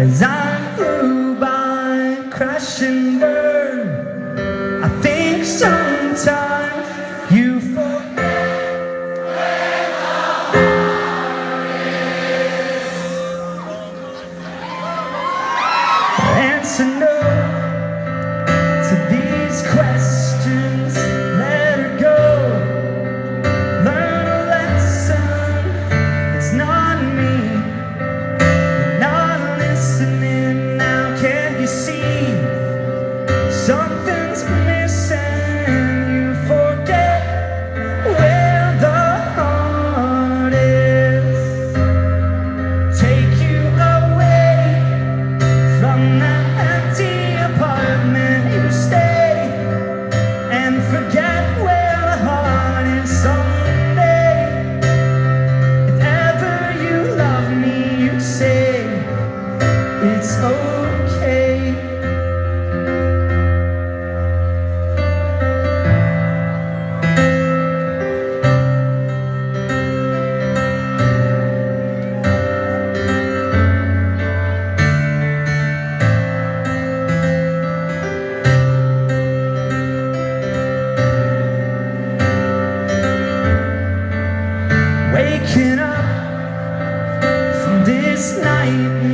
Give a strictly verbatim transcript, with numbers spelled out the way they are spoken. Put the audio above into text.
as I flew by, crash and burn. I think sometimes you forget where the heart is. Answer no to these questions, let her go. Learn a lesson, it's not me. You're not listening now, can't you see? Something's missing, you forget where the heart is. Take you away from that empty apartment you stay, and forget where the heart is someday. If ever you love me, you say it's okay. Waking up from this night